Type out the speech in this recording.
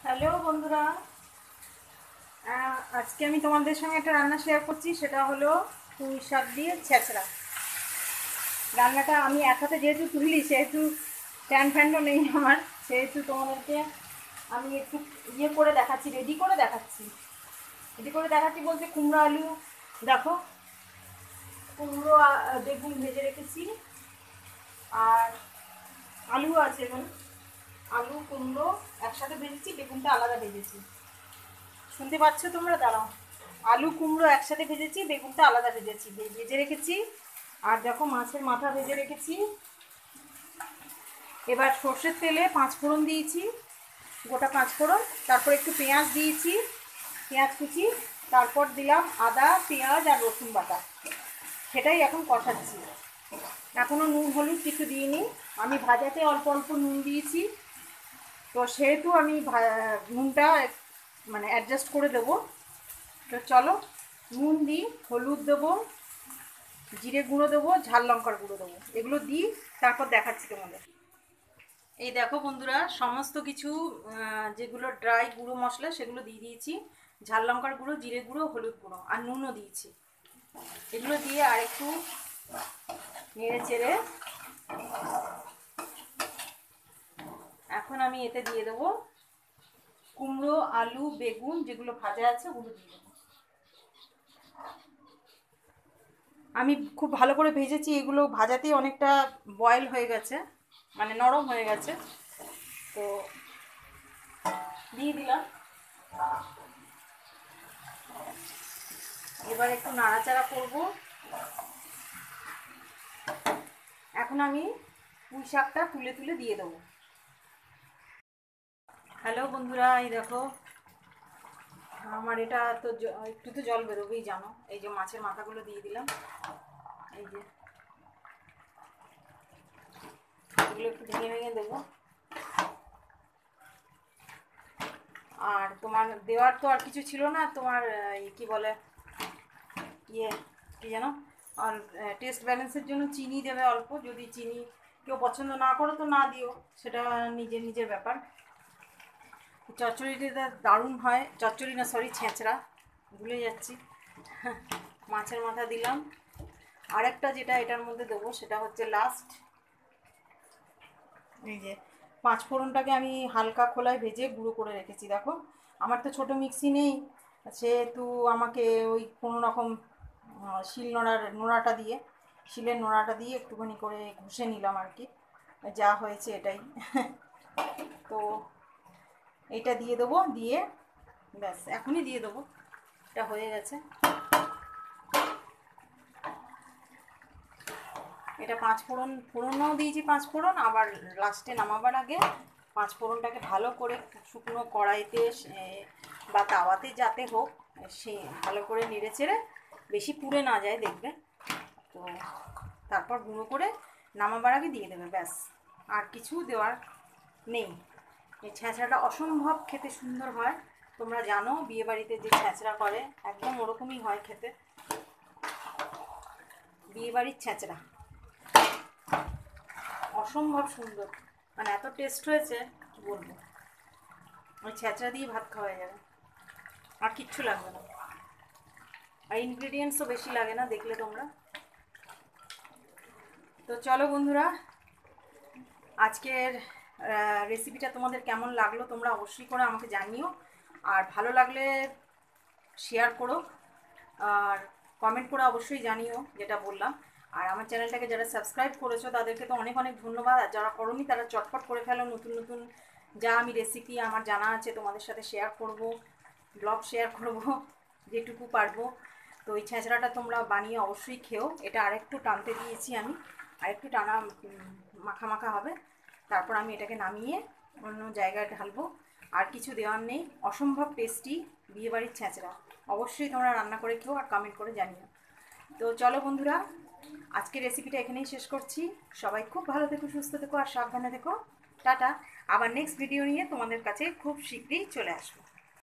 Hello বন্ধুরা, আজকে আমি তোমাদের সঙ্গে একটা রান্না শেয়ার করছি। সেটা হলো পুঁই শাক দিয়ে ছেঁচড়া। রান্নাটা আমি এক হাতে যেহেতু তুলি, সেহেতু স্ট্যান্ড ফ্যান্ডও নেই আমার, সেহেতু তোমাদেরকে আমি একটু করে দেখাচ্ছি, রেডি করে দেখাচ্ছি বলতে কুমড়ো আলু দেখো, কুমড়ো বেগুন ভেজে রেখেছি, আর আলু আছে এখানে। আলু কুমড়ো একসাথে ভেজেছি, বেগুনটা আলাদা ভেজেছি। শুনতে পাচ্ছ তোমরা? দাঁড়াও। আলু কুমড়ো একসাথে ভেজেছি, বেগুনটা আলাদা ভেজেছি, ভেজে রেখেছি। আর দেখো মাছের মাথা ভেজে রেখেছি। এবার সর্ষের তেলে 5 ফোড়ন দিয়েছি, গোটা 5 ফোড়ন। তারপর একটু পেঁয়াজ দিয়েছি, পেঁয়াজ কুচি। তারপর দিলাম আদা, পেঁয়াজ আর রসুন বাটা। সেটাই এখন কষাচ্ছি। এখনও নুন হলুদ কিছু দিইনি, আমি ভাজাতে অল্প অল্প নুন দিয়েছি। তো সেহেতু আমি নুনটা মানে অ্যাডজাস্ট করে দেবো। তো চলো, নুন দিই, হলুদ দেবো, জিরে গুঁড়ো দেবো, ঝাল লঙ্কার গুঁড়ো দেবো, এগুলো দিই। তারপর দেখাচ্ছি তোমাদের। এই দেখো বন্ধুরা, সমস্ত কিছু যেগুলো ড্রাই গুঁড়ো মশলা সেগুলো দিয়ে দিয়েছি। ঝাল লঙ্কার গুঁড়ো, জিরে গুঁড়ো, হলুদ গুঁড়ো আর নুনও দিয়েছি। এগুলো দিয়ে আর একটু নেড়ে চেড়ে এখন আমি এতে দিয়ে দেবো কুমড়ো, আলু, বেগুন যেগুলো ভাজা আছে ওগুলো দিয়ে দেবো। আমি খুব ভালো করে ভেজেছি, এগুলো ভাজাতেই অনেকটা বয়েল হয়ে গেছে, মানে নরম হয়ে গেছে। তো দিয়ে দিলাম। এবার একটু নাড়াচাড়া করব। এখন আমি পুঁই শাকটা তুলে তুলে দিয়ে দেবো। হ্যালো বন্ধুরা, এই দেখো আমার এটা তো একটু তো জল বেরোবেই জানো। এই যে মাছের মাথাগুলো দিয়ে দিলাম, এই যে এগুলো একটু ভেঙে ভেঙে দেবো। আর তোমার দেওয়ার তো আর কিছু ছিল না, তোমার কি বলে ইয়ে কি যেন, আর টেস্ট ব্যালেন্সের জন্য চিনি দেবে অল্প। যদি চিনি কেউ পছন্দ না করো তো না দিও, সেটা নিজের নিজের ব্যাপার। চচ্চড়িটা দারুণ হয়, চচ্চড়ি না সরি ছেঁচড়া, ভুলে যাচ্ছি। মাছের মাথা দিলাম। আরেকটা যেটা এটার মধ্যে দেবো সেটা হচ্ছে লাস্ট, এই যে 5 ফোড়নটাকে আমি হালকা খোলায় ভেজে গুঁড়ো করে রেখেছি। দেখো আমার তো ছোটো মিক্সি নেই, সেহেতু আমাকে ওই কোনো রকম নোড়াটা দিয়ে, শিলের নোড়াটা দিয়ে একটুখানি করে ঘষে নিলাম আর কি, যা হয়েছে এটাই। তো এইটা দিয়ে দেবো, দিয়ে ব্যাস এখনই দিয়ে দেবো, এটা হয়ে গেছে। এটা 5 ফোড়নও দিয়েছি, 5 ফোড়ন, আবার লাস্টে নামাবার আগে 5 ফোড়নটাকে ভালো করে শুকনো কড়াইতে বা তাওয়াতে যাতে হোক, সে ভালো করে নেড়ে চেড়ে, বেশি পুড়ে না যায় দেখবে। তো তারপর গুঁড়ো করে নামাবার আগে দিয়ে দেবে, ব্যাস। আর কিছু দেওয়ার নেই। এই ছ্যাঁচড়াটা অসম্ভব খেতে সুন্দর হয়। তোমরা জানো বিয়েবাড়িতে যে ছ্যাঁচড়া করে একদম ওরকমই হয় খেতে, বিয়েবাড়ির ছ্যাঁচড়া অসম্ভব সুন্দর, মানে এত টেস্ট হয়েছে কি বলবো। ওই ছ্যাঁচড়া দিয়ে ভাত খাওয়া যাবে, আর কিচ্ছু লাগবে না। আর ইনগ্রিডিয়েন্টসও বেশি লাগে না, দেখলে তোমরা। তো চলো বন্ধুরা, আজকের রেসিপিটা তোমাদের কেমন লাগলো তোমরা অবশ্যই করে আমাকে জানিও। আর ভালো লাগলে শেয়ার করো, আর কমেন্ট করে অবশ্যই জানিও যেটা বললাম। আর আমার চ্যানেলটাকে যারা সাবস্ক্রাইব করেছো তাদেরকে তো অনেক অনেক ধন্যবাদ। আর যারা করোনি তারা চটপট করে ফেলো, নতুন নতুন যা আমি রেসিপি আমার জানা আছে তোমাদের সাথে শেয়ার করব, ব্লগ শেয়ার করব যেটুকু পারবো। তো এই ছেঁচড়াটা তোমরা বানিয়ে অবশ্যই খেও। এটা আরেকটু টানতে দিয়েছি আমি, আরেকটু টানা মাখা মাখা হবে। তারপর আমি এটাকে নামিয়ে অন্য জায়গায় ঢালবো। আর কিছু দেওয়ার নেই, অসম্ভব টেস্টি বিয়েবাড়ির ছেঁচড়া। অবশ্যই তোমরা রান্না করে খেও আর কমেন্ট করে জানিও। তো চলো বন্ধুরা, আজকের রেসিপিটা এখানেই শেষ করছি। সবাই খুব ভালো থেকো, সুস্থ থেকো আর সাবধানে থেকো। টাটা। আবার নেক্সট ভিডিও নিয়ে তোমাদের কাছে খুব শীঘ্রই চলে আসবো।